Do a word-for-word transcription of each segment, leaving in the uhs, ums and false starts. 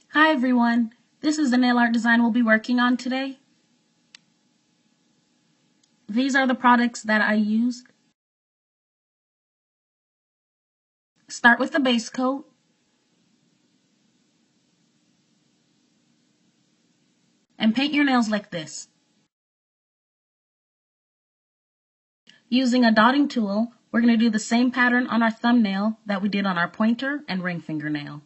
Hi everyone, this is the nail art design we'll be working on today. These are the products that I used. Start with the base coat. And paint your nails like this. Using a dotting tool, we're going to do the same pattern on our thumbnail that we did on our pointer and ring fingernail.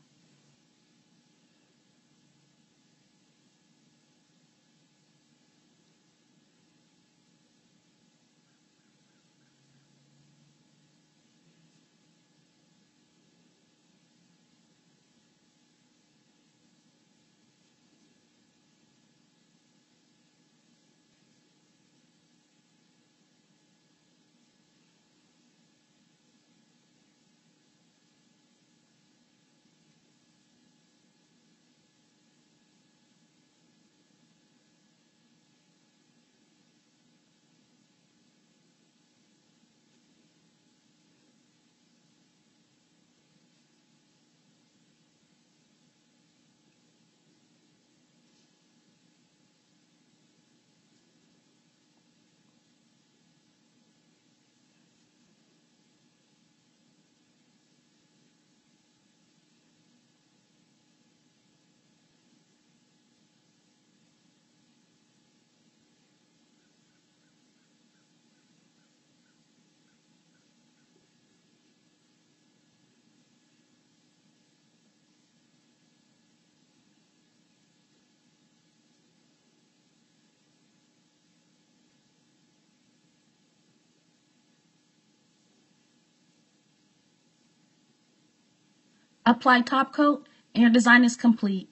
Apply top coat and your design is complete.